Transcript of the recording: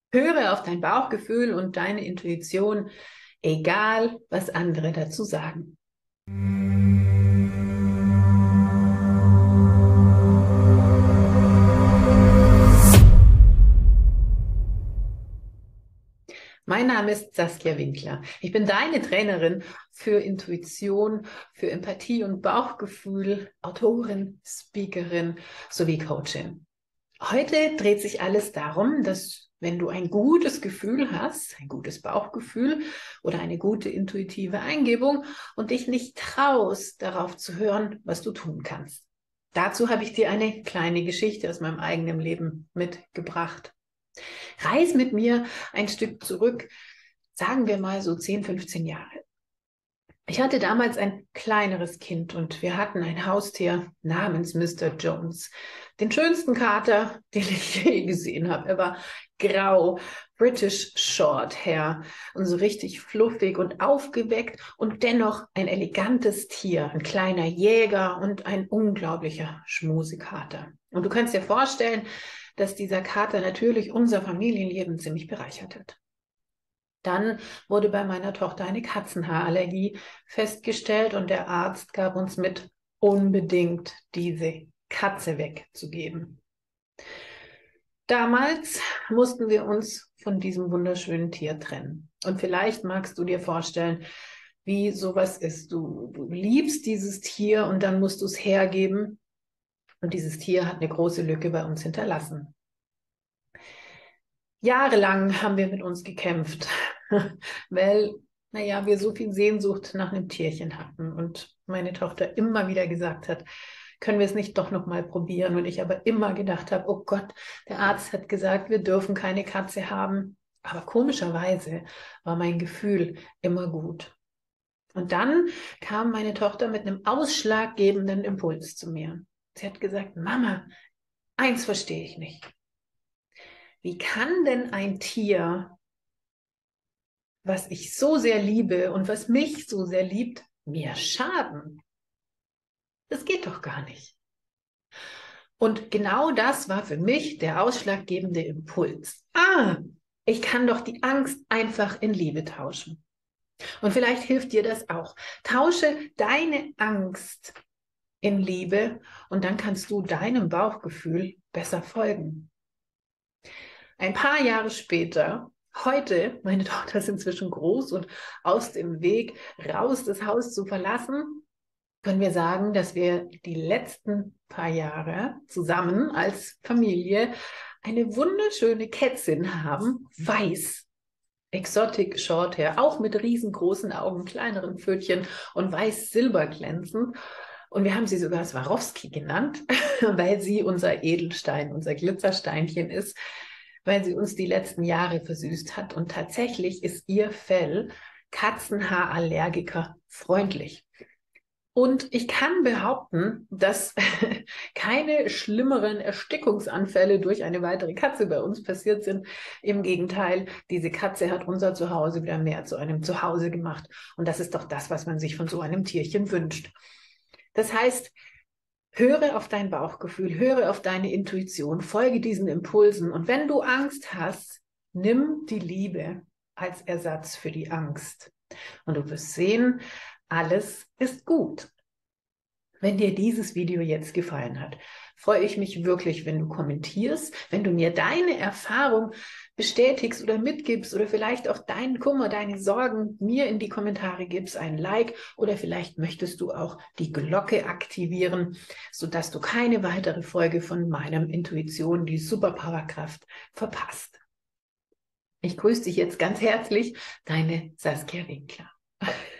Höre auf dein Bauchgefühl und deine Intuition, egal was andere dazu sagen. Mein Name ist Saskia Winkler. Ich bin deine Trainerin für Intuition, für Empathie und Bauchgefühl, Autorin, Speakerin sowie Coachin. Heute dreht sich alles darum, dass wenn du ein gutes Gefühl hast, ein gutes Bauchgefühl oder eine gute intuitive Eingebung und dich nicht traust, darauf zu hören, was du tun kannst. Dazu habe ich dir eine kleine Geschichte aus meinem eigenen Leben mitgebracht. Reis mit mir ein Stück zurück, sagen wir mal so 10, 15 Jahre. Ich hatte damals ein kleineres Kind und wir hatten ein Haustier namens Mr. Jones. Den schönsten Kater, den ich je gesehen habe. Er war grau, British Shorthair und so richtig fluffig und aufgeweckt und dennoch ein elegantes Tier, ein kleiner Jäger und ein unglaublicher Schmusekater. Und du kannst dir vorstellen, dass dieser Kater natürlich unser Familienleben ziemlich bereichert hat. Dann wurde bei meiner Tochter eine Katzenhaarallergie festgestellt und der Arzt gab uns mit, unbedingt diese Katze wegzugeben. Damals mussten wir uns von diesem wunderschönen Tier trennen. Und vielleicht magst du dir vorstellen, wie sowas ist. Du liebst dieses Tier und dann musst du es hergeben. Und dieses Tier hat eine große Lücke bei uns hinterlassen. Jahrelang haben wir mit uns gekämpft, weil, naja, wir so viel Sehnsucht nach einem Tierchen hatten und meine Tochter immer wieder gesagt hat, können wir es nicht doch noch mal probieren? Und ich aber immer gedacht habe, oh Gott, der Arzt hat gesagt, wir dürfen keine Katze haben. Aber komischerweise war mein Gefühl immer gut. Und dann kam meine Tochter mit einem ausschlaggebenden Impuls zu mir. Sie hat gesagt, Mama, eins verstehe ich nicht. Wie kann denn ein Tier, was ich so sehr liebe und was mich so sehr liebt, mir schaden? Das geht doch gar nicht. Und genau das war für mich der ausschlaggebende Impuls. Ich kann doch die Angst einfach in Liebe tauschen. Und vielleicht hilft dir das auch. Tausche deine Angst in Liebe und dann kannst du deinem Bauchgefühl besser folgen. Ein paar Jahre später, heute, meine Tochter ist inzwischen groß und aus dem Weg raus, das Haus zu verlassen, können wir sagen, dass wir die letzten paar Jahre zusammen als Familie eine wunderschöne Kätzin haben, weiß, Exotic Shorthair, auch mit riesengroßen Augen, kleineren Pfötchen und weiß-silber glänzend. Und wir haben sie sogar Swarovski genannt, weil sie unser Edelstein, unser Glitzersteinchen ist, weil sie uns die letzten Jahre versüßt hat. Und tatsächlich ist ihr Fell Katzenhaarallergiker freundlich. Und ich kann behaupten, dass keine schlimmeren Erstickungsanfälle durch eine weitere Katze bei uns passiert sind. Im Gegenteil, diese Katze hat unser Zuhause wieder mehr zu einem Zuhause gemacht. Und das ist doch das, was man sich von so einem Tierchen wünscht. Das heißt, höre auf dein Bauchgefühl, höre auf deine Intuition, folge diesen Impulsen. Und wenn du Angst hast, nimm die Liebe als Ersatz für die Angst. Und du wirst sehen, alles ist gut. Wenn dir dieses Video jetzt gefallen hat, freue ich mich wirklich, wenn du kommentierst, wenn du mir deine Erfahrung bestätigst oder mitgibst oder vielleicht auch deinen Kummer, deine Sorgen mir in die Kommentare gibst, ein Like oder vielleicht möchtest du auch die Glocke aktivieren, sodass du keine weitere Folge von meinem Intuition, die Superpowerkraft, verpasst. Ich grüße dich jetzt ganz herzlich, deine Saskia Winkler.